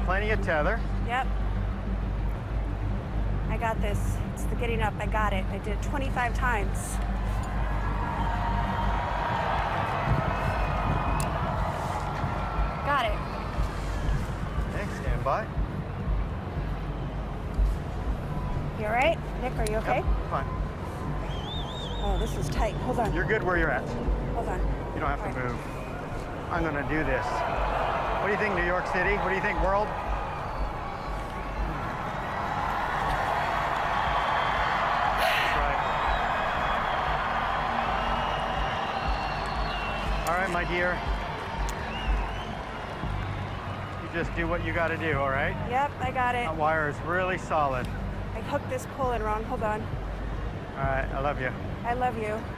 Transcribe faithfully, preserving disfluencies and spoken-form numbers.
plenty of tether. Yep. I got this. It's the getting up. I got it. I did it twenty-five times. Got it. Okay, stand by. You all right? Nick, are you okay? Yep, fine. Oh, this is tight. Hold on. You're good where you're at. Hold on. You don't have All to right. move. I'm gonna do this. What do you think, New York City? What do you think, world? That's right. All right, my dear. You just do what you gotta do, all right? Yep, I got it. That wire is really solid. I hooked this pull-in wrong. Hold on. All right, I love you. I love you.